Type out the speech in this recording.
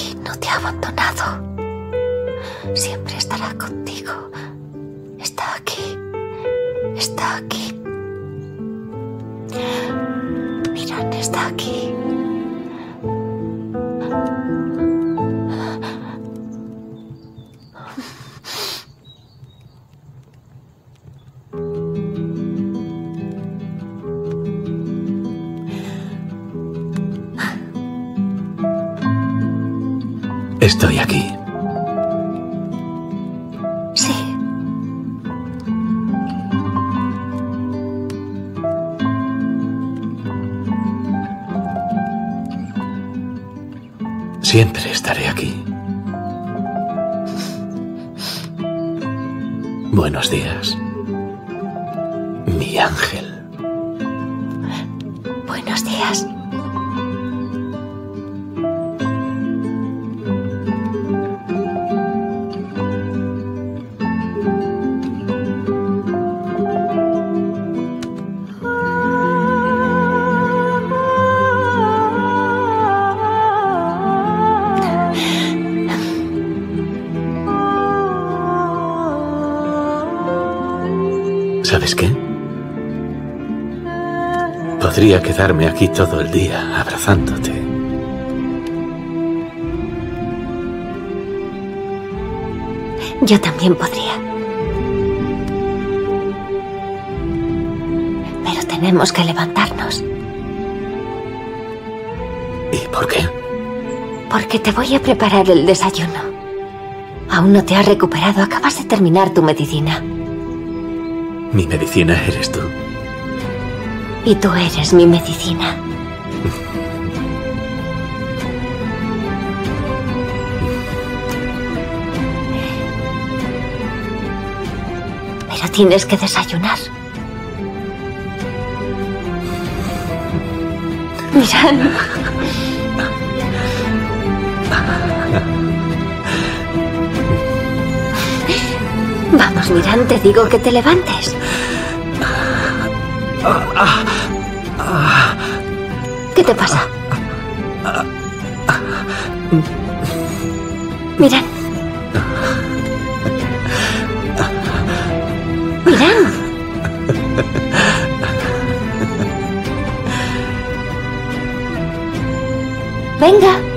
aquí, no te ha abandonado. Siempre estará contigo. Está aquí. Está aquí. Miran, está aquí. Estoy aquí. Sí. Siempre estaré aquí. Buenos días, mi ángel. Buenos días. ¿Sabes qué? Podría quedarme aquí todo el día abrazándote. Yo también podría. Pero tenemos que levantarnos. ¿Y por qué? Porque te voy a preparar el desayuno. Aún no te has recuperado, acabas de terminar tu medicina. Mi medicina eres tú. Y tú eres mi medicina. Pero tienes que desayunar. Mirad. Vamos, Miran, te digo que te levantes. ¿Qué te pasa? Miran. Miran. Venga.